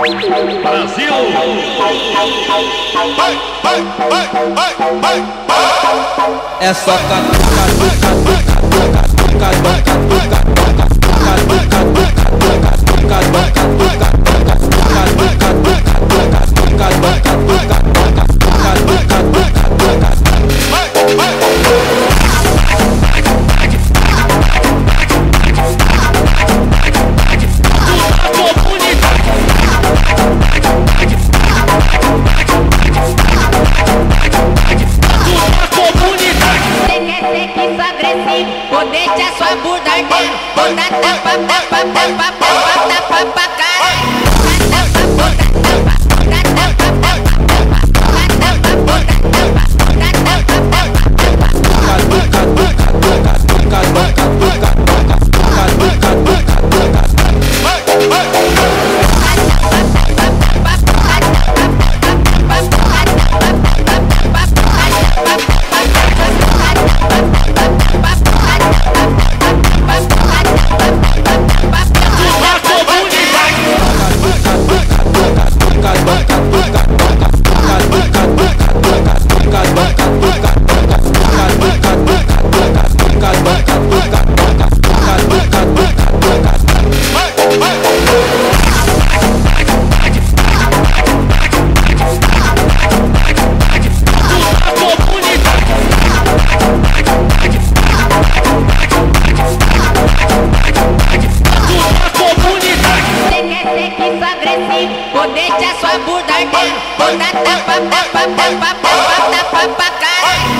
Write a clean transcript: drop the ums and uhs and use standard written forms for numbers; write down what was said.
Brasil! É só vou deixar sua bunda ardendo, vou dar tapa, tapa, tapa, tapa, tapa pra caralho. Vou deixar sua bunda ardendo, vou dar tapa, tapa, tapa, tapa, tapa pra caralho.